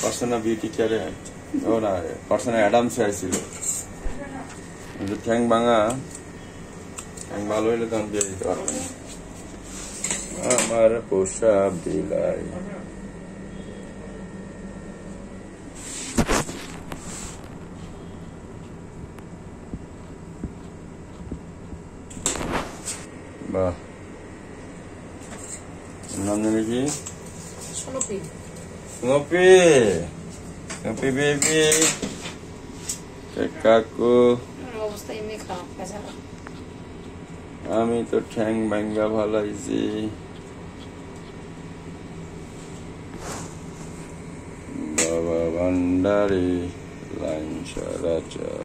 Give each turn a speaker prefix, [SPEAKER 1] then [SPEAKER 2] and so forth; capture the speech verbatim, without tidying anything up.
[SPEAKER 1] persona beauty কেয়ারে ও না persona অ্যাডামসে আইছিল কিন্তু ঠ্যাং ভাঙা ঠ্যাং ভালো হইলে তখন দিয়ে দিতে পারবেন আমার পোষা বিলাই বাহ নাম জানি কি
[SPEAKER 2] স্নুপি
[SPEAKER 1] স্নুপি স্নুপি বেবি কাকু
[SPEAKER 2] অবস্থা এমনি খারাপ বেচারা
[SPEAKER 1] আমি তো ঠ্যাং ভাঙ্গা ভালাইছি বাবা ভান্ডারি লাইন সারা